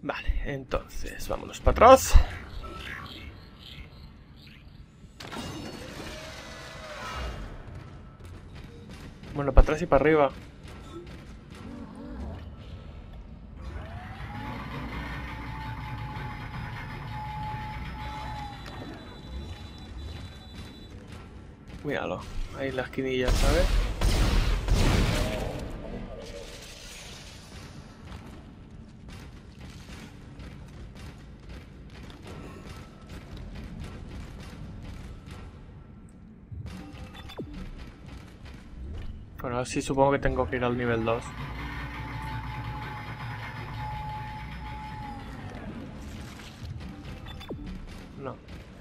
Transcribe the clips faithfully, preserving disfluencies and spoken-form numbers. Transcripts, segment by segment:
Vale, entonces vámonos para atrás. Bueno, para atrás y para arriba. Míralo, ahí en la esquinilla, ¿sabes? Bueno, así supongo que tengo que ir al nivel dos. No.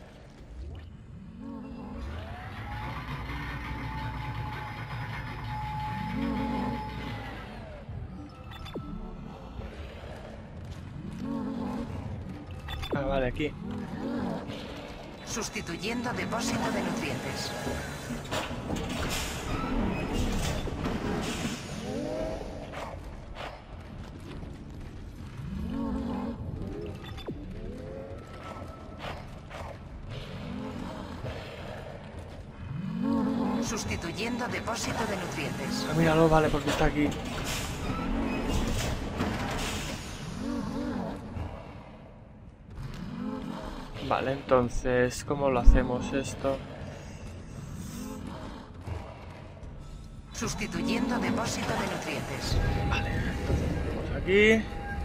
Ah, vale, aquí. Sustituyendo depósito de nutrientes. Sustituyendo depósito de nutrientes. Ah, míralo, vale, porque está aquí. Vale, entonces, ¿cómo lo hacemos esto? Sustituyendo depósito de nutrientes. Vale, entonces tenemos aquí.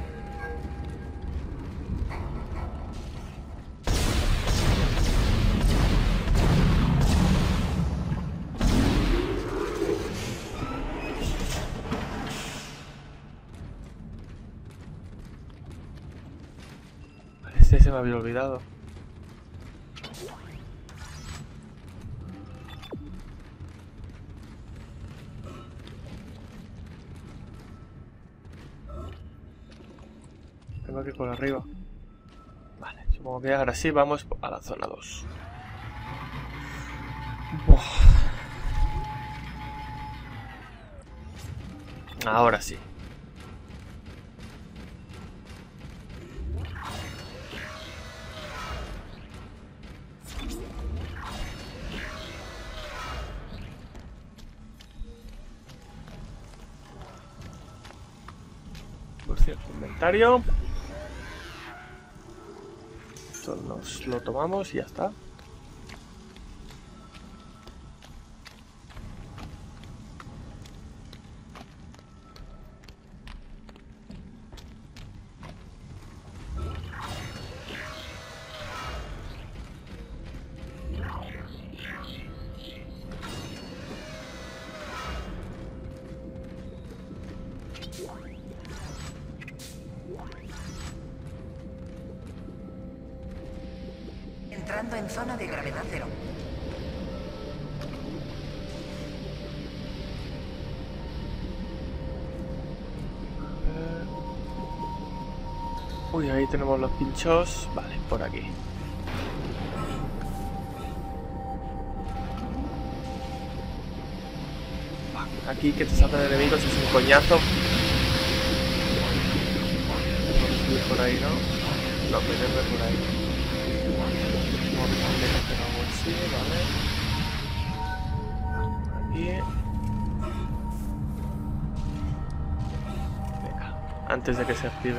Vale, este se me había olvidado. Tengo que ir por arriba. Vale, supongo que ahora sí vamos a la zona dos. Buah. Ahora sí. Por cierto, inventario. Esto nos lo tomamos y ya está. Entrando en zona de gravedad cero. Uy, ahí tenemos los pinchos. Vale, por aquí. Aquí que te saltan enemigos es un coñazo. Vamos a subir por ahí, ¿no? No, meterme por ahí. Vamos a tener que hacer algo así, ¿vale? Aquí. Venga, antes de que se active.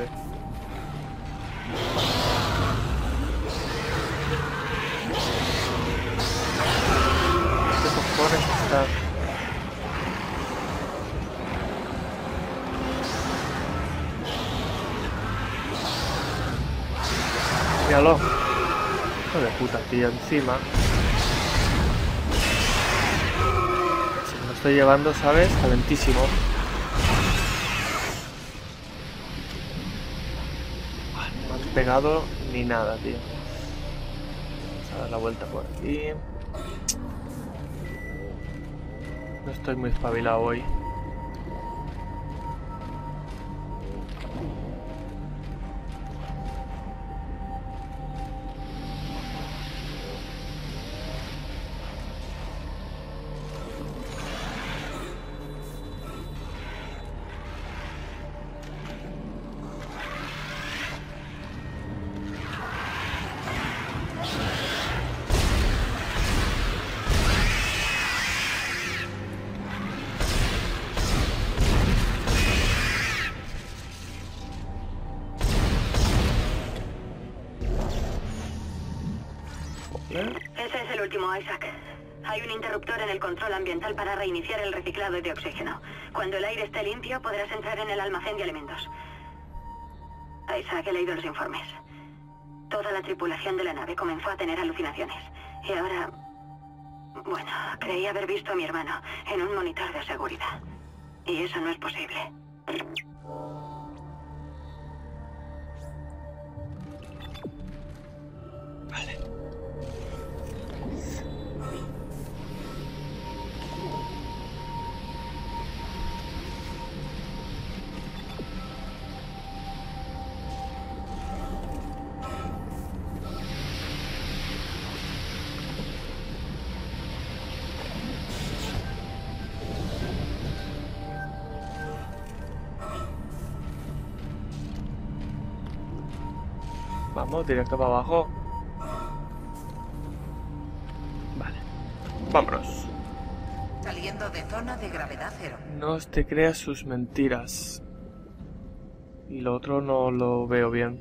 ¿Qué cojones está? Míralo. Hijo de puta, tío, encima. Si me lo estoy llevando, ¿sabes? Calentísimo. No me han pegado ni nada, tío. Vamos a dar la vuelta por aquí. No estoy muy espabilado hoy. Vale. Ese es el último, Isaac. Hay un interruptor en el control ambiental para reiniciar el reciclado de oxígeno. Cuando el aire esté limpio, podrás entrar en el almacén de alimentos. Isaac, he leído los informes. Toda la tripulación de la nave comenzó a tener alucinaciones. Y ahora... Bueno, creí haber visto a mi hermano en un monitor de seguridad. Y eso no es posible. Vale. Vamos, directo para abajo. Vale. Vámonos. Saliendo de zona de gravedad cero. No te creas sus mentiras. Y lo otro no lo veo bien.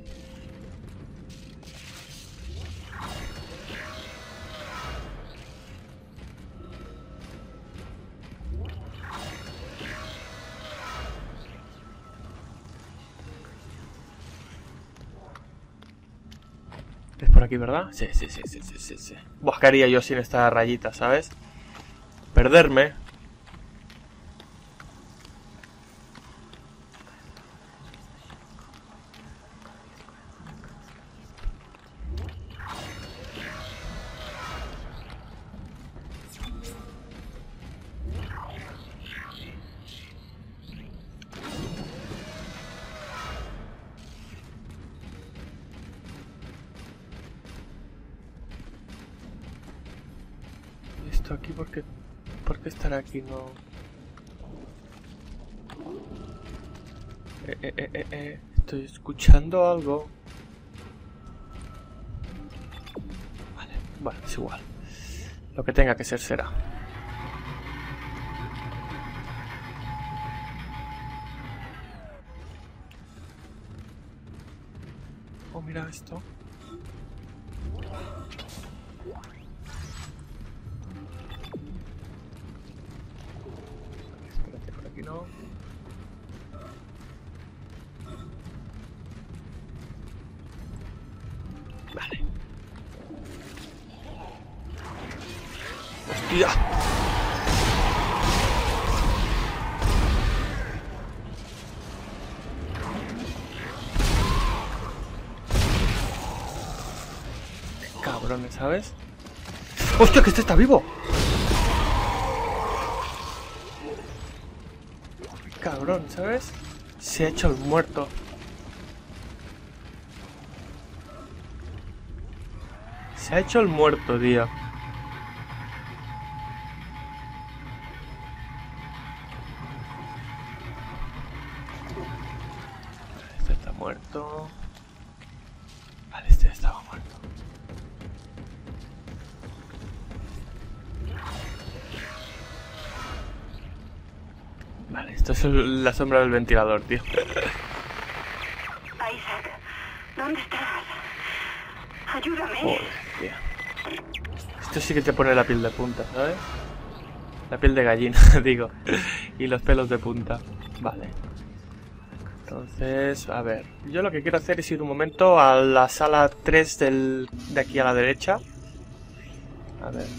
Es por aquí, ¿verdad? Sí, sí, sí, sí, sí, sí, sí. Buah, ¿qué haría yo sin esta rayita, ¿sabes? Perderme. Esto aquí, ¿por qué, ¿por qué estar aquí? No... Eh, eh, eh, eh, eh. Estoy escuchando algo. Vale, bueno, es igual. Lo que tenga que ser será. Oh, mira esto. Espérate, por aquí no. Vale. ¡Hostia! Qué cabrones, ¿sabes? ¡Hostia, que este está vivo! Qué cabrón, ¿sabes? Se ha hecho el muerto. Se ha hecho el muerto, tío. Este está muerto. Vale, este estaba muerto. Vale, esto es el- la sombra del ventilador, tío. Isaac, ¿dónde estás? Ayúdame. Joder, tío. Esto sí que te pone la piel de punta, ¿sabes? La piel de gallina, digo. Y los pelos de punta. Vale. Entonces, a ver. Yo lo que quiero hacer es ir un momento a la sala tres del, de aquí a la derecha. A ver.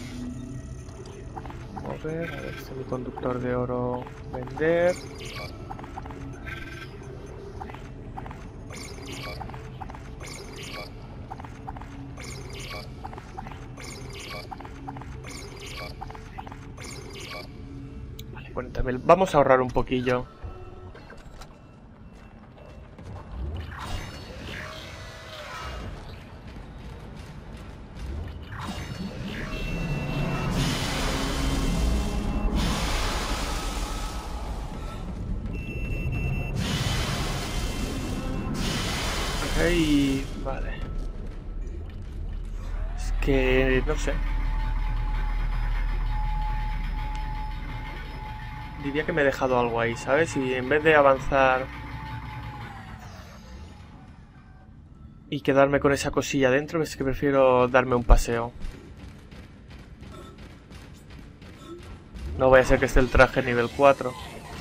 Mover. A ver, este es mi conductor de oro. Vender. Vale, cuarenta mil. Vamos a ahorrar un poquillo. Ok, vale. Es que no sé. Diría que me he dejado algo ahí, ¿sabes? Y en vez de avanzar y quedarme con esa cosilla dentro, es que prefiero darme un paseo. No vaya a ser que esté el traje nivel cuatro.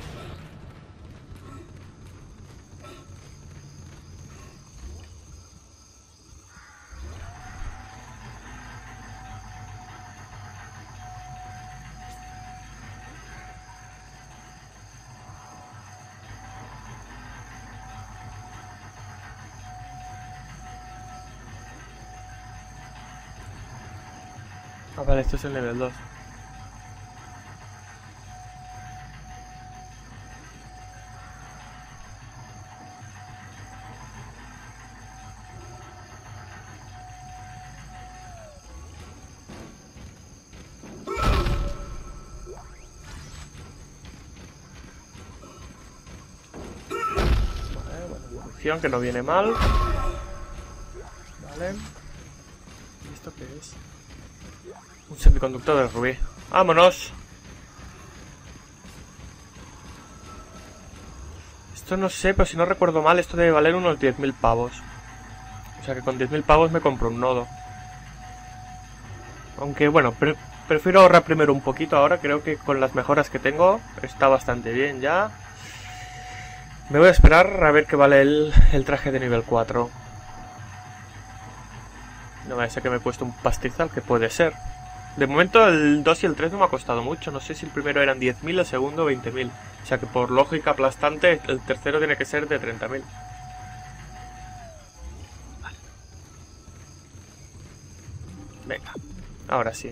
Ah, vale, esto es el nivel dos. Vale, bueno, evolución que no viene mal. Vale. ¿Y esto qué es? Un semiconductor de rubí. ¡Vámonos! Esto no sé, pero si no recuerdo mal, esto debe valer unos diez mil pavos. O sea que con diez mil pavos me compro un nodo. Aunque bueno, pre prefiero ahorrar primero un poquito ahora. Creo que con las mejoras que tengo está bastante bien ya. Me voy a esperar a ver qué vale el, el traje de nivel cuatro. No vaya a ser que me cueste un pastizal, que puede ser. De momento el dos y el tres no me ha costado mucho. No sé si el primero eran diez mil, el segundo veinte mil. O sea que por lógica aplastante el tercero tiene que ser de treinta mil. Vale. Venga, ahora sí.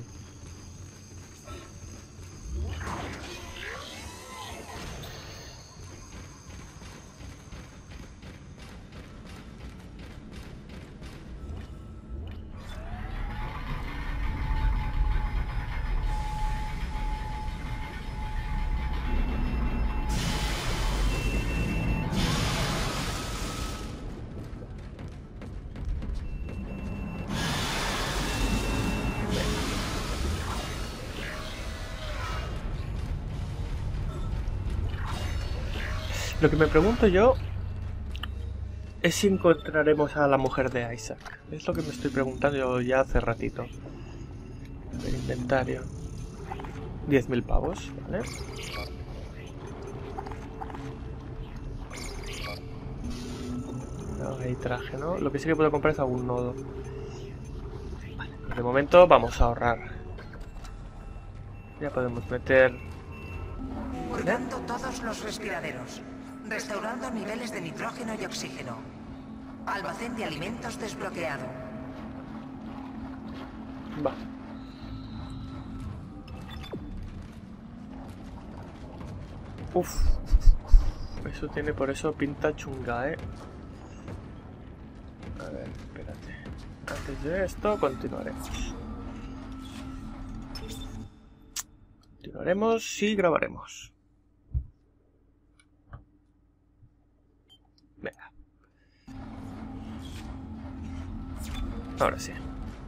Lo que me pregunto yo es si encontraremos a la mujer de Isaac. Es lo que me estoy preguntando yo ya hace ratito. A ver, inventario. diez mil pavos, ¿vale? No hay traje, ¿no? Lo que sí que puedo comprar es algún nodo. Vale, de momento vamos a ahorrar. Ya podemos meter... Cuidando todos los respiraderos. Restaurando niveles de nitrógeno y oxígeno. Almacén de alimentos desbloqueado. Va. Uf. Eso tiene por eso pinta chunga, ¿eh? A ver, espérate. Antes de esto, continuaremos. Continuaremos y grabaremos. Venga. Ahora sí.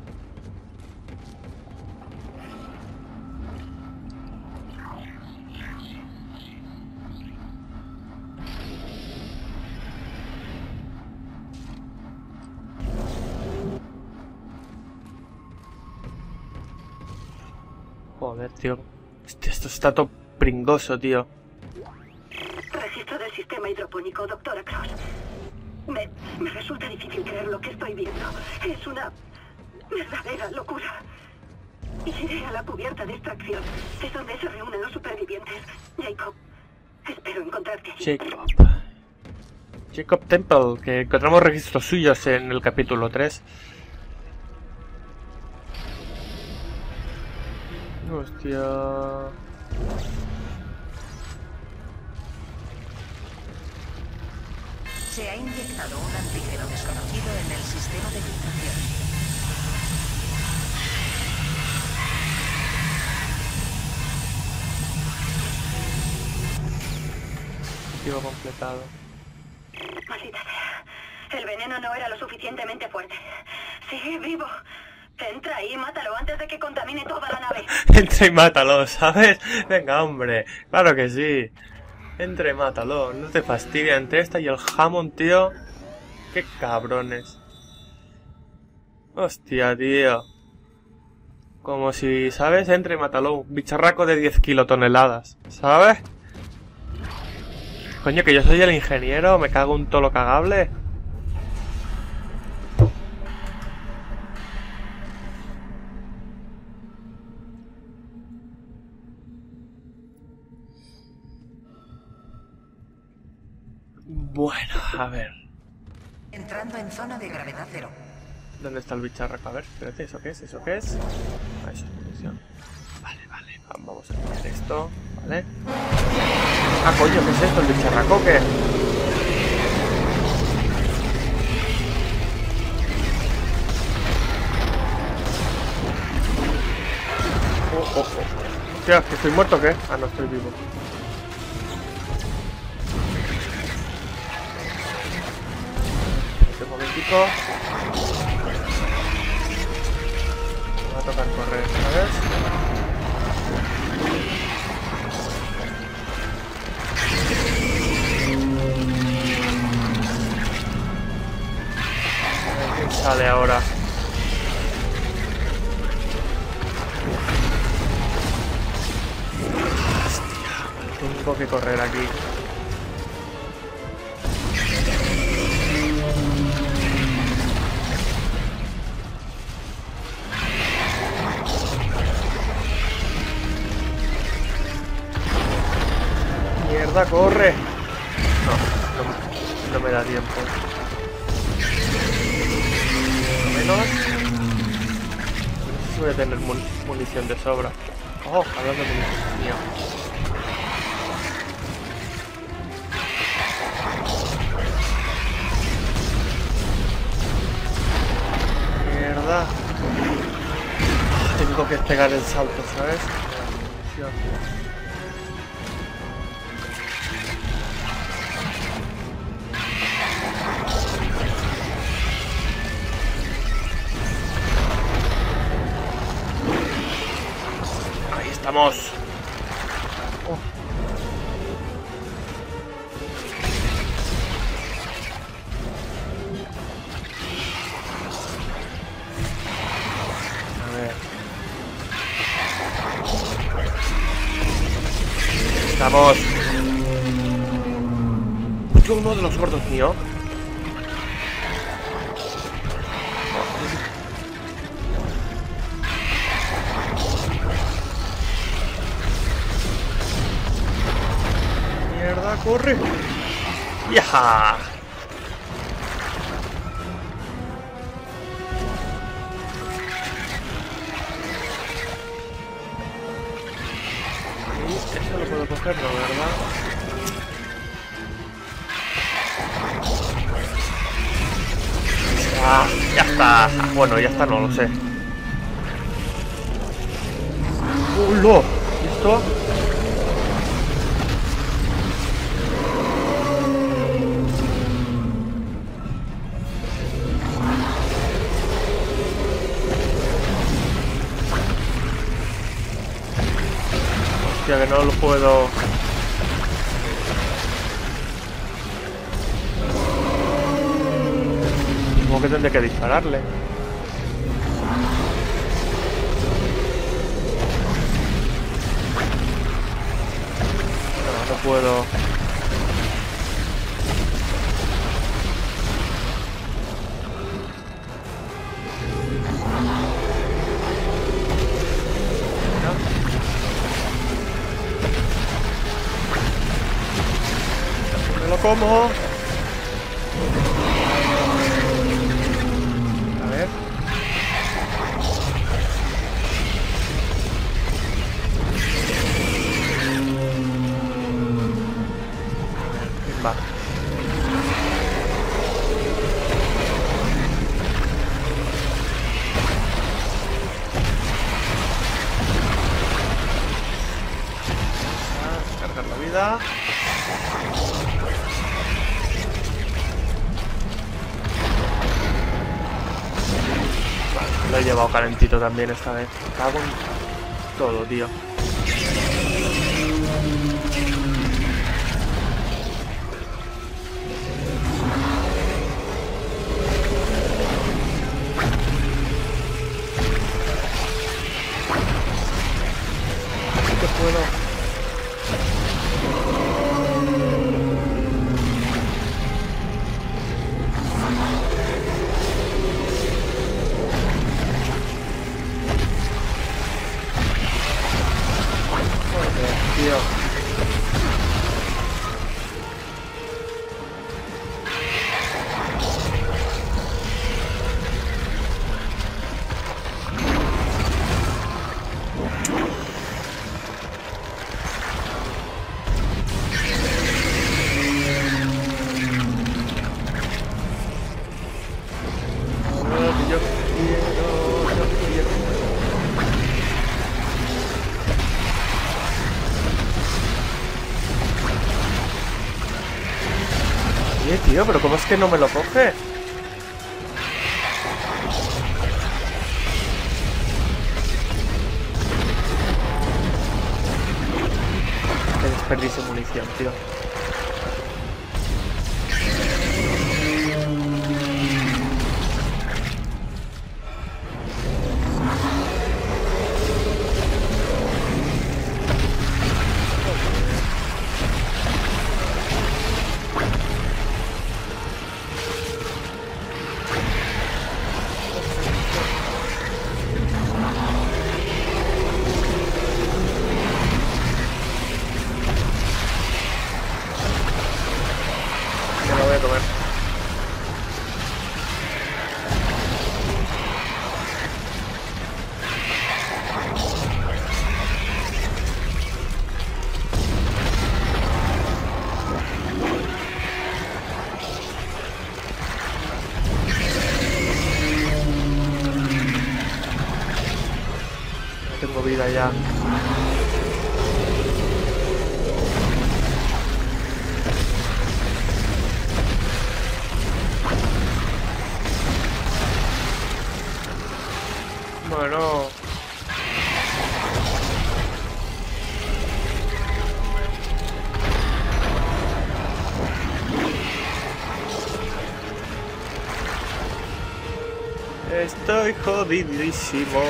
Joder, tío. Hostia, esto está todo pringoso, tío. Registro del sistema hidropónico, doctora Cross. Me, me resulta difícil creer lo que estoy viendo. Es una verdadera locura. Iré a la cubierta de extracción. Es donde se reúnen los supervivientes. Jacob, espero encontrarte allí. Jacob. Jacob Temple, que encontramos registros suyos en el capítulo tres. Hostia. Se ha inyectado un antígeno desconocido en el sistema de filtración. Objetivo completado. Maldita sea. El veneno no era lo suficientemente fuerte. Sigue vivo. Entra y mátalo antes de que contamine toda la nave. Entra y mátalo, ¿sabes? Venga, hombre. Claro que sí. Entra y mátalo. No te fastidia entre esta y el Hammond, tío. Qué cabrones. Hostia, tío. Como si, ¿sabes? Entre y mátalo. Un bicharraco de diez kilotoneladas, ¿sabes? Coño, que yo soy el ingeniero, me cago un tolo cagable. Bueno, a ver. Entrando en zona de gravedad cero. ¿Dónde está el bicharraco? A ver, espérate, ¿eso qué es? ¿Eso qué es? Ah, eso es munición. Vale, vale, vamos a poner esto, ¿vale? Ah, coño, ¿qué es esto? ¿El bicharraco qué? Oh, oh, oh. Hostia, ¿que estoy muerto o qué? Ah, no, estoy vivo. Un momentico. Me va a tocar correr, ¿sabes? A ver quién sale ahora. Hostia, tengo que correr aquí. Mierda, corre. No, no, no me da tiempo. Al menos. No sé si voy a tener mun munición de sobra. Oh, hablando de munición. Mierda. Tengo que pegar el salto, ¿sabes? Munición. Vamos. Oh. A ver. Estamos. Yo uno de los gordos mío. ¡Corre! ¡Ya! Eso lo puedo coger, ¿no? ¿Verdad? ¡Ah! ¡Ya está! Bueno, ya está, no lo sé. ¡Hola! ¿Y esto? Que no lo puedo. Como que tendré que dispararle. No, no puedo. ¿Cómo? A ver. Va. Ah, cargar la vida. Lo he llevado calentito también esta vez. Me cago en todo, tío. tío, pero ¿cómo es que no me lo coge? Qué desperdicio de munición, tío. Tengo vida ya. Bueno. Estoy jodidísimo.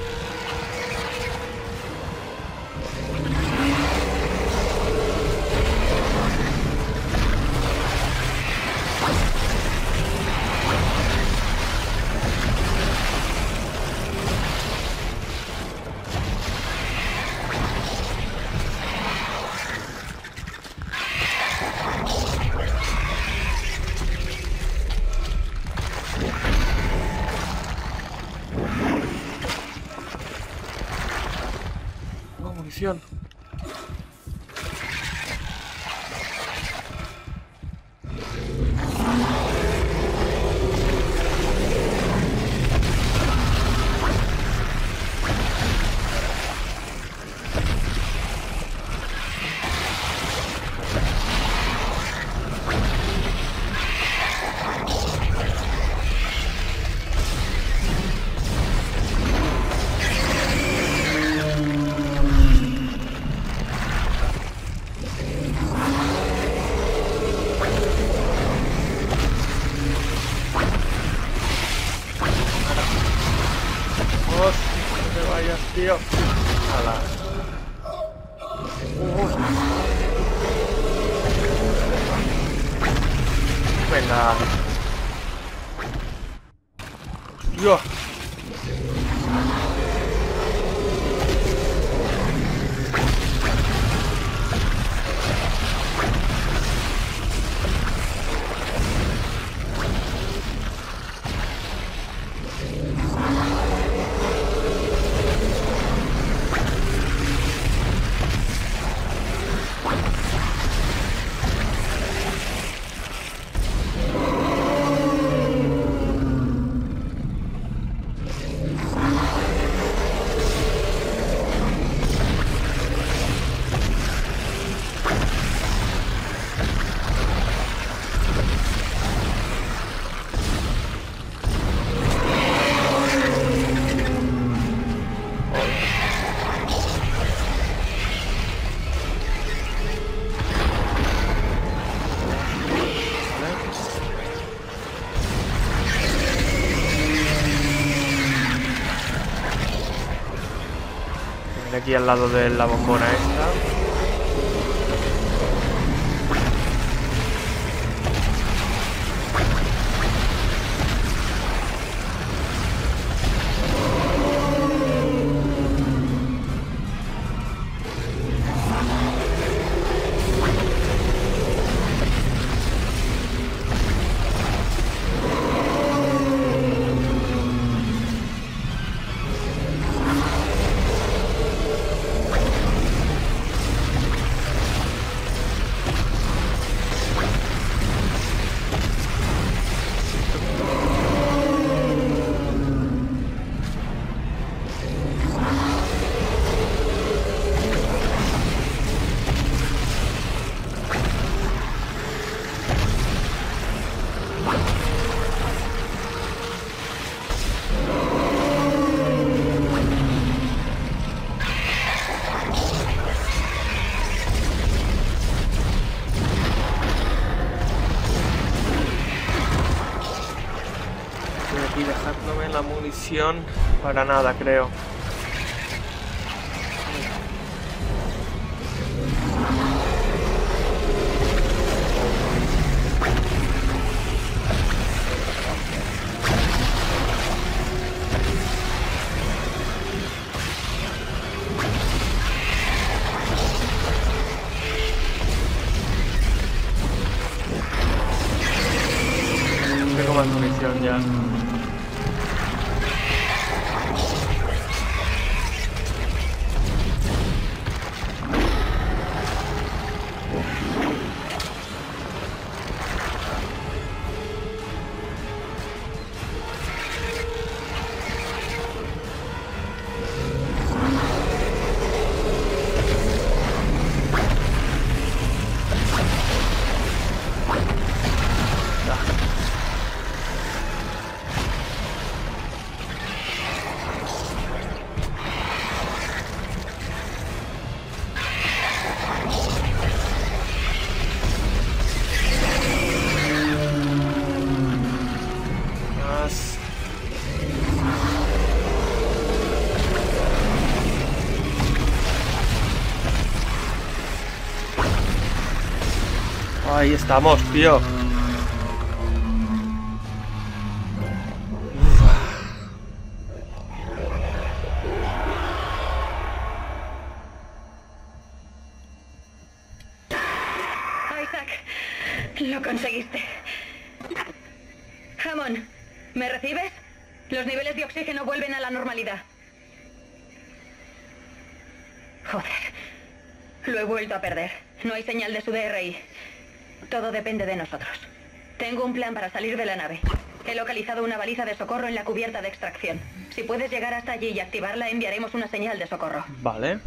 Munición. Tío. Ala. Uh. Venga. Dios. Aquí al lado de la bombona esta. Y dejándome la munición para nada, creo. Tengo más munición ya. Ahí estamos, tío. Isaac, lo conseguiste. Hammond, ¿me recibes? Los niveles de oxígeno vuelven a la normalidad. Joder, lo he vuelto a perder. No hay señal de su D R I. Todo depende de nosotros. Tengo un plan para salir de la nave. He localizado una baliza de socorro en la cubierta de extracción. Si puedes llegar hasta allí y activarla, enviaremos una señal de socorro. Vale.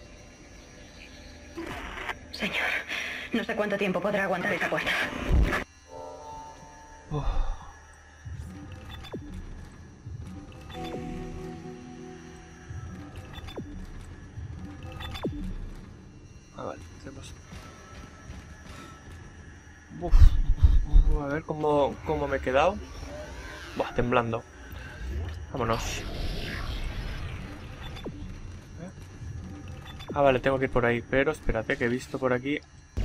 Señor, no sé cuánto tiempo podrá aguantar esa puerta. Uf. Ah, vale, tenemos... Uf. A ver cómo, cómo me he quedado. Buah, temblando. Vámonos. Ah, vale, tengo que ir por ahí. Pero espérate, que he visto por aquí.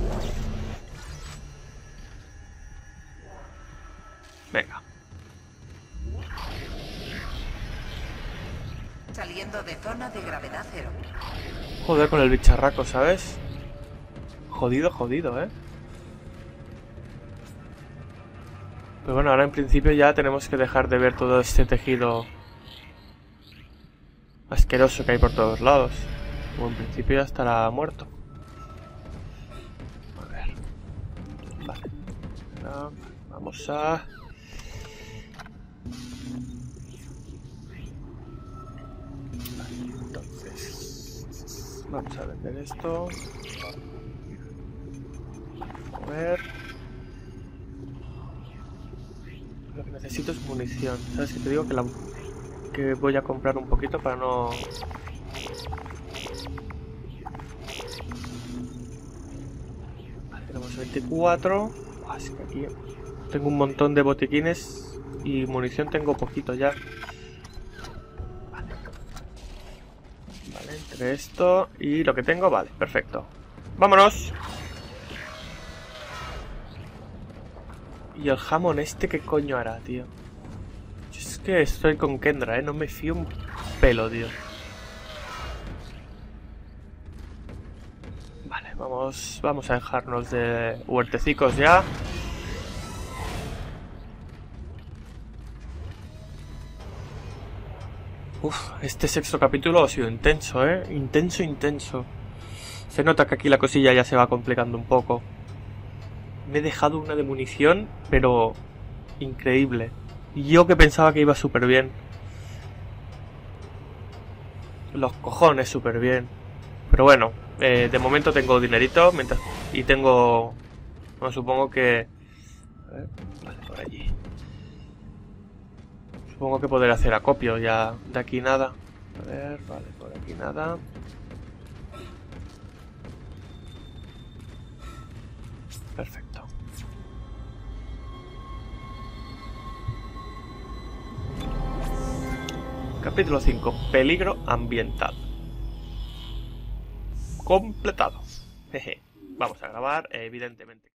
Venga. Saliendo de zona de gravedad cero. Joder con el bicharraco, ¿sabes? Jodido, jodido, ¿eh? Pero bueno, ahora en principio ya tenemos que dejar de ver todo este tejido asqueroso que hay por todos lados. O en principio ya estará muerto. A ver. Vale. Ahora vamos a... Vale, entonces... Vamos a vender esto. A ver... Lo que necesito es munición. ¿Sabes qué te digo? Que, la... que voy a comprar un poquito para no... Vale, tenemos veinticuatro. Ah, es que aquí tengo un montón de botiquines y munición tengo poquito ya. Vale. Vale, entre esto y lo que tengo, vale, perfecto. ¡Vámonos! Y el Hammond este, ¿qué coño hará, tío? Yo es que estoy con Kendra, ¿eh? No me fío un pelo, tío. Vale, vamos, vamos a dejarnos de huertecicos ya. Uf, este sexto capítulo ha sido intenso, ¿eh? Intenso, intenso. Se nota que aquí la cosilla ya se va complicando un poco. Me he dejado una de munición, pero increíble. Yo que pensaba que iba súper bien. Los cojones súper bien. Pero bueno, eh, de momento tengo dinerito mientras y tengo... Bueno, supongo que... A ver, vale, por allí. Supongo que poder hacer acopio ya. De aquí nada. A ver, vale, por aquí nada. Perfecto. Capítulo cinco. Peligro ambiental. Completado. Jeje. Vamos a grabar, evidentemente.